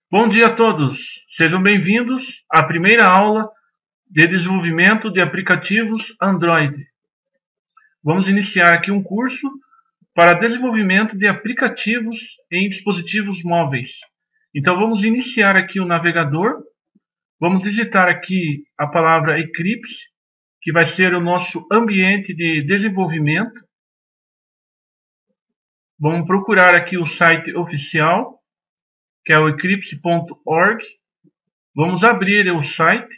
Bom dia a todos, sejam bem-vindos à primeira aula de desenvolvimento de aplicativos Android. Vamos iniciar aqui um curso para desenvolvimento de aplicativos em dispositivos móveis. Então vamos iniciar aqui o navegador, vamos digitar aqui a palavra Eclipse, que vai ser o nosso ambiente de desenvolvimento. Vamos procurar aqui o site oficial, que é o eclipse.org. Vamos abrir o site.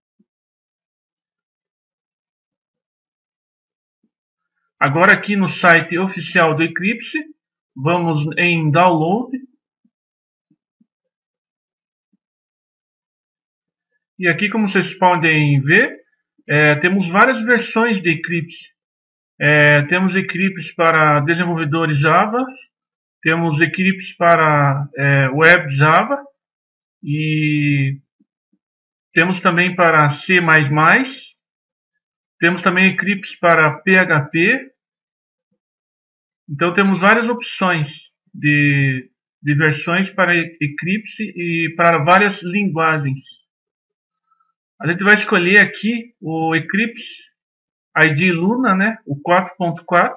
Agora aqui no site oficial do Eclipse, vamos em Download. E aqui, como vocês podem ver, temos várias versões de Eclipse. Temos Eclipse para desenvolvedores Java, temos Eclipse para Web Java e temos também para C++, temos também Eclipse para PHP. Então temos várias opções de versões para Eclipse e para várias linguagens. A gente vai escolher aqui o Eclipse ID Luna, né, o 4.4.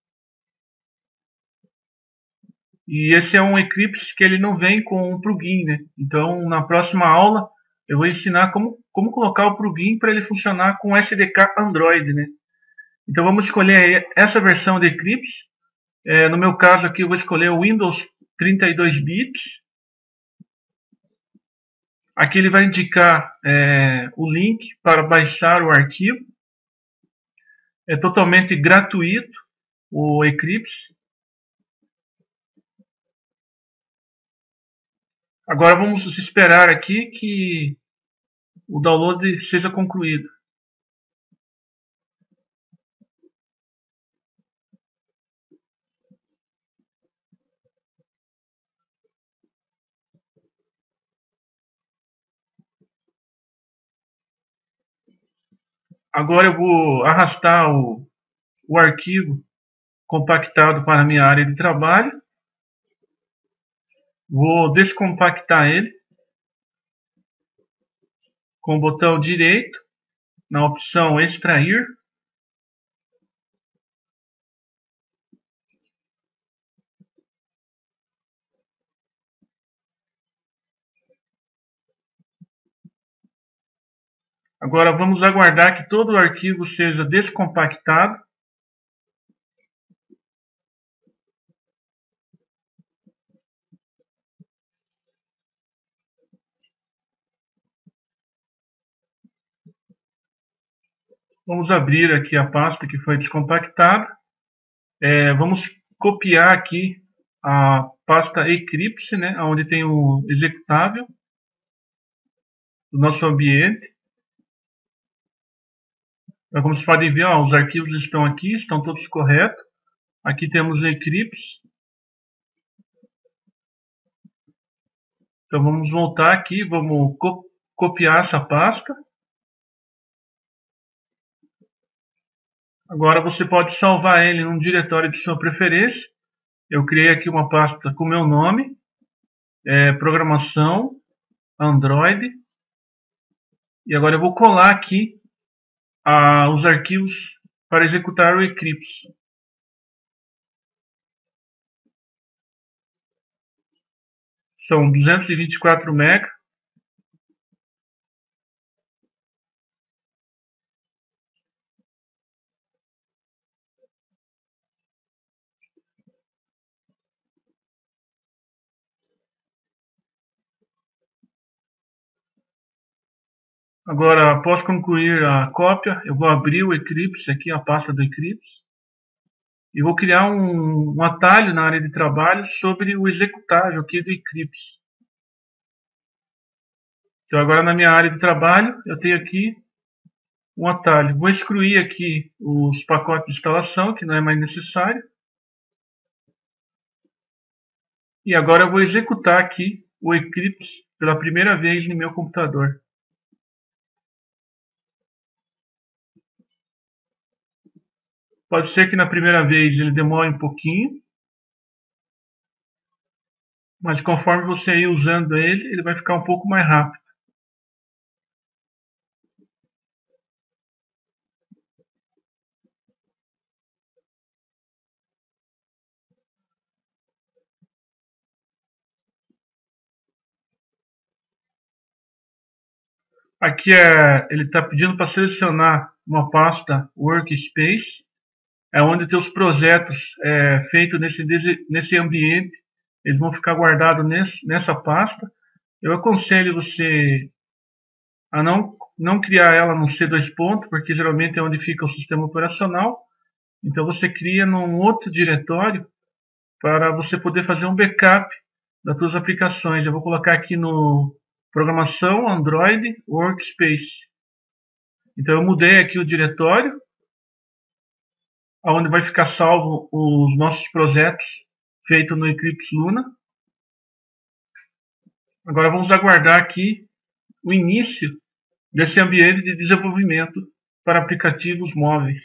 E esse é um Eclipse que ele não vem com um plugin, né? Então na próxima aula eu vou ensinar como colocar o plugin para ele funcionar com SDK Android, né? Então vamos escolher essa versão de Eclipse. No meu caso aqui eu vou escolher o Windows 32 bits. Aqui ele vai indicar o link para baixar o arquivo. É totalmente gratuito o Eclipse. Agora vamos esperar aqui que o download seja concluído. Agora eu vou arrastar o arquivo compactado para a minha área de trabalho. Vou descompactar ele com o botão direito na opção extrair. Agora vamos aguardar que todo o arquivo seja descompactado. Vamos abrir aqui a pasta que foi descompactada. Vamos copiar aqui a pasta Eclipse, né, onde tem o executável do nosso ambiente. Então, como vocês podem ver, os arquivos estão aqui, estão todos corretos. Aqui temos o Eclipse. Então vamos voltar aqui, vamos copiar essa pasta. Agora você pode salvar ele num diretório de sua preferência. Eu criei aqui uma pasta com meu nome, programação, Android. E agora eu vou colar aqui os arquivos para executar o Eclipse. São 224 MB. Agora, após concluir a cópia, eu vou abrir o Eclipse, aqui a pasta do Eclipse, e vou criar um atalho na área de trabalho sobre o executável aqui do Eclipse. Então agora na minha área de trabalho, eu tenho aqui um atalho. Vou excluir aqui os pacotes de instalação, que não é mais necessário. E agora eu vou executar aqui o Eclipse pela primeira vez no meu computador. Pode ser que na primeira vez ele demore um pouquinho. mas conforme você ir usando ele, ele vai ficar um pouco mais rápido. Aqui ele está pedindo para selecionar uma pasta Workspace, onde teus projetos feitos nesse ambiente, eles vão ficar guardados nessa pasta. Eu aconselho você a não criar ela no C2 ponto, porque geralmente é onde fica o sistema operacional. Então você cria num outro diretório para você poder fazer um backup das suas aplicações. Eu vou colocar aqui no Programação Android Workspace. Então eu mudei aqui o diretório, onde vai ficar salvo os nossos projetos feitos no Eclipse Luna. Agora vamos aguardar aqui o início desse ambiente de desenvolvimento para aplicativos móveis.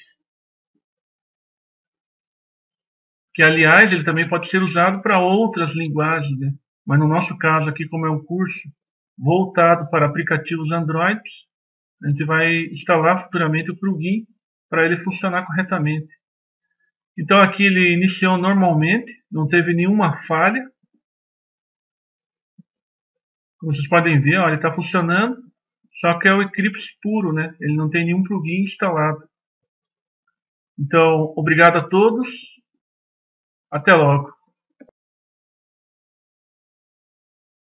Que, aliás, ele também pode ser usado para outras linguagens, né? Mas no nosso caso aqui, como é um curso voltado para aplicativos Android, a gente vai instalar futuramente o plugin para ele funcionar corretamente. Então aqui ele iniciou normalmente, não teve nenhuma falha. Como vocês podem ver, ó, ele está funcionando, só que é o Eclipse puro, né? Ele não tem nenhum plugin instalado. Então, obrigado a todos. Até logo.